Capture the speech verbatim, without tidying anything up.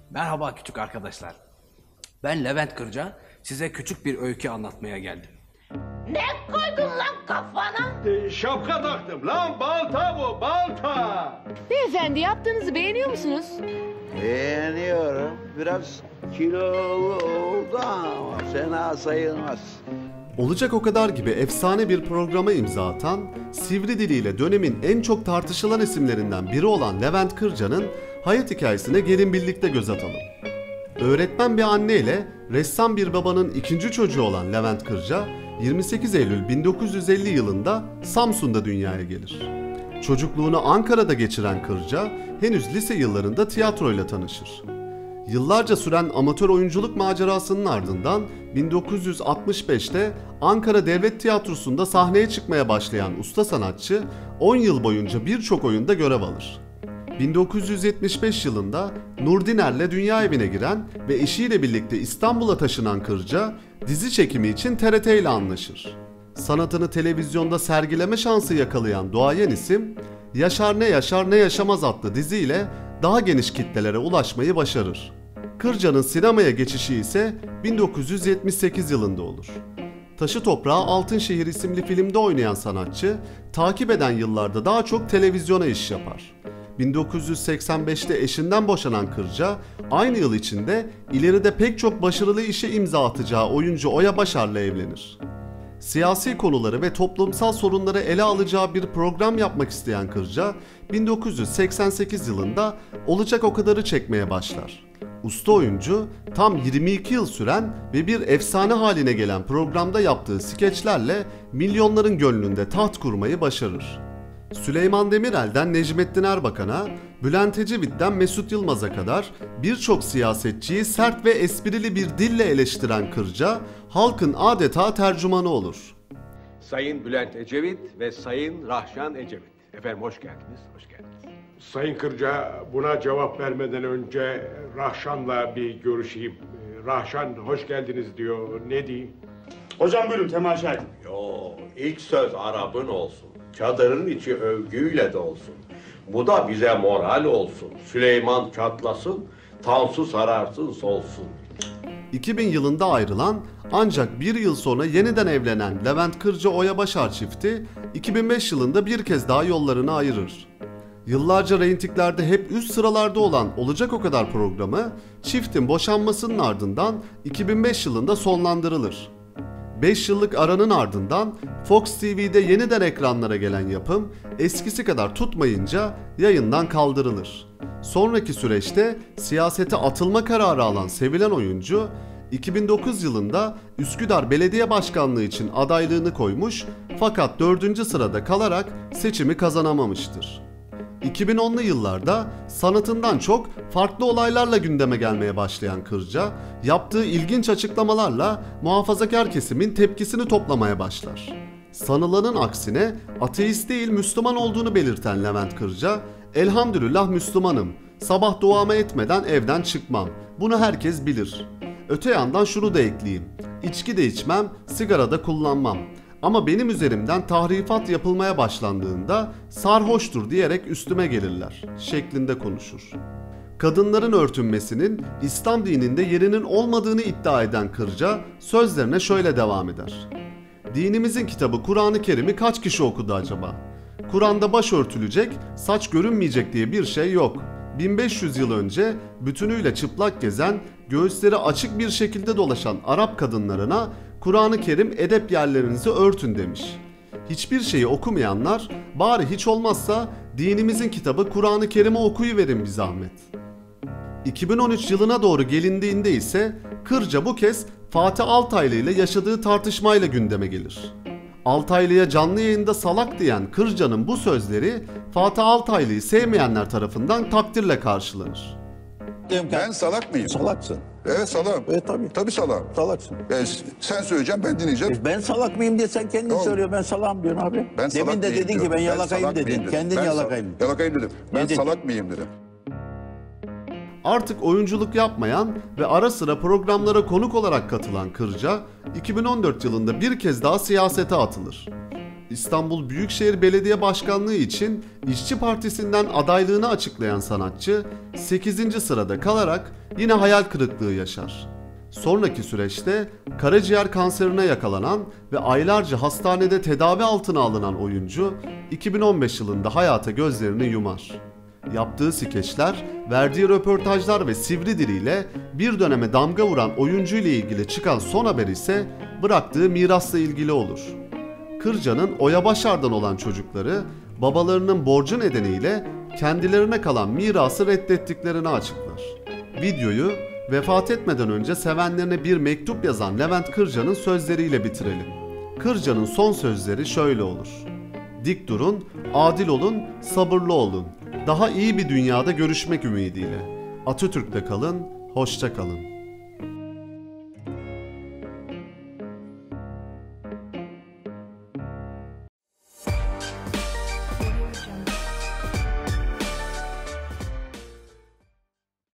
Merhaba küçük arkadaşlar. Ben Levent Kırca, size küçük bir öykü anlatmaya geldim. Ne koydun lan kafana? E, şapka taktım lan, balta bu, balta. Beyefendi, yaptığınızı beğeniyor musunuz? Beğeniyorum. Biraz kilolu oldu ama fena sayılmaz. Olacak O Kadar gibi efsane bir programa imza atan, sivri diliyle dönemin en çok tartışılan isimlerinden biri olan Levent Kırca'nın hayat hikayesine gelin birlikte göz atalım. Öğretmen bir anne ile ressam bir babanın ikinci çocuğu olan Levent Kırca, yirmi sekiz Eylül bin dokuz yüz elli yılında Samsun'da dünyaya gelir. Çocukluğunu Ankara'da geçiren Kırca, henüz lise yıllarında tiyatroyla tanışır. Yıllarca süren amatör oyunculuk macerasının ardından bin dokuz yüz altmış beşte Ankara Devlet Tiyatrosu'nda sahneye çıkmaya başlayan usta sanatçı on yıl boyunca birçok oyunda görev alır. bin dokuz yüz yetmiş beş yılında Nur Diner'le Dünya Evi'ne giren ve eşiyle birlikte İstanbul'a taşınan Kırca, dizi çekimi için T R T ile anlaşır. Sanatını televizyonda sergileme şansı yakalayan duayen isim, Yaşar Ne Yaşar Ne Yaşamaz adlı diziyle daha geniş kitlelere ulaşmayı başarır. Kırca'nın sinemaya geçişi ise bin dokuz yüz yetmiş sekiz yılında olur. Taşı Toprağı Altınşehir isimli filmde oynayan sanatçı, takip eden yıllarda daha çok televizyona iş yapar. bin dokuz yüz seksen beşte eşinden boşanan Kırca, aynı yıl içinde ileride pek çok başarılı işe imza atacağı oyuncu Oya Başar'la evlenir. Siyasi konuları ve toplumsal sorunları ele alacağı bir program yapmak isteyen Kırca, bin dokuz yüz seksen sekiz yılında Olacak O Kadar'ı çekmeye başlar. Usta oyuncu, tam yirmi iki yıl süren ve bir efsane haline gelen programda yaptığı skeçlerle milyonların gönlünde taht kurmayı başarır. Süleyman Demirel'den Necmettin Erbakan'a, Bülent Ecevit'ten Mesut Yılmaz'a kadar birçok siyasetçiyi sert ve esprili bir dille eleştiren Kırca, halkın adeta tercümanı olur. Sayın Bülent Ecevit ve Sayın Rahşan Ecevit. Efendim hoş geldiniz, hoş geldiniz. Sayın Kırca, buna cevap vermeden önce Rahşan'la bir görüşeyim. Rahşan hoş geldiniz diyor, ne diyeyim? Hocam buyurun, temaşa edin. Yo, ilk söz Arap'ın olsun. Çadırın içi övgüyle de olsun. Bu da bize moral olsun. Süleyman çatlasın, Tansu sararsın solsun. iki bin yılında ayrılan ancak bir yıl sonra yeniden evlenen Levent Kırca Oya Başar çifti iki bin beş yılında bir kez daha yollarını ayırır. Yıllarca reytinglerde hep üst sıralarda olan Olacak O Kadar programı çiftin boşanmasının ardından iki bin beş yılında sonlandırılır. beş yıllık aranın ardından Fox T V'de yeniden ekranlara gelen yapım eskisi kadar tutmayınca yayından kaldırılır. Sonraki süreçte siyasete atılma kararı alan sevilen oyuncu iki bin dokuz yılında Üsküdar Belediye Başkanlığı için adaylığını koymuş fakat dördüncü sırada kalarak seçimi kazanamamıştır. iki bin onlu yıllarda sanatından çok farklı olaylarla gündeme gelmeye başlayan Kırca, yaptığı ilginç açıklamalarla muhafazakar kesimin tepkisini toplamaya başlar. Sanılanın aksine ateist değil Müslüman olduğunu belirten Levent Kırca, "Elhamdülillah Müslümanım, sabah duamı etmeden evden çıkmam, bunu herkes bilir. Öte yandan şunu da ekleyeyim, içki de içmem, sigara da kullanmam. Ama benim üzerimden tahrifat yapılmaya başlandığında sarhoştur diyerek üstüme gelirler" şeklinde konuşur. Kadınların örtünmesinin İslam dininde yerinin olmadığını iddia eden Kırca sözlerine şöyle devam eder. "Dinimizin kitabı Kur'an-ı Kerim'i kaç kişi okudu acaba? Kur'an'da baş örtülecek, saç görünmeyecek diye bir şey yok. bin beş yüz yıl önce bütünüyle çıplak gezen, göğüsleri açık bir şekilde dolaşan Arap kadınlarına Kur'an-ı Kerim edep yerlerinizi örtün demiş. Hiçbir şeyi okumayanlar bari hiç olmazsa dinimizin kitabı Kur'an-ı Kerim'i okuyuverin bir zahmet." iki bin on üç yılına doğru gelindiğinde ise Kırca bu kez Fatih Altaylı ile yaşadığı tartışmayla gündeme gelir. Altaylı'ya canlı yayında salak diyen Kırca'nın bu sözleri Fatih Altaylı'yı sevmeyenler tarafından takdirle karşılanır. Ben salak mıyım? Salaksın. Evet salağım. Evet tabii. Tabii salağım. Salaksın. E, sen söyleyeceğim, ben dinleyeceğim. E, ben salak mıyım diye sen kendin Tamam. söylüyorsun. Ben salağım diyorsun abi. Ben salak Demin de mıyım dedin ki diyorum. ben yalakayım salak mıyım dedin. dedim. Kendin Ben yalakayım. Sal- yalakayım dedim. Ben Dedin. salak mıyım dedim. Artık oyunculuk yapmayan ve ara sıra programlara konuk olarak katılan Kırca, iki bin on dört yılında bir kez daha siyasete atılır. İstanbul Büyükşehir Belediye Başkanlığı için İşçi Partisi'nden adaylığını açıklayan sanatçı sekizinci sırada kalarak yine hayal kırıklığı yaşar. Sonraki süreçte karaciğer kanserine yakalanan ve aylarca hastanede tedavi altına alınan oyuncu iki bin on beş yılında hayata gözlerini yumar. Yaptığı skeçler, verdiği röportajlar ve sivri diliyle bir döneme damga vuran oyuncu ile ilgili çıkan son haber ise bıraktığı mirasla ilgili olur. Kırca'nın Oya Başar'dan olan çocukları babalarının borcu nedeniyle kendilerine kalan mirası reddettiklerini açıklar. Videoyu vefat etmeden önce sevenlerine bir mektup yazan Levent Kırca'nın sözleriyle bitirelim. Kırca'nın son sözleri şöyle olur: "Dik durun, adil olun, sabırlı olun. Daha iyi bir dünyada görüşmek ümidiyle. Atatürk'te kalın, hoşça kalın."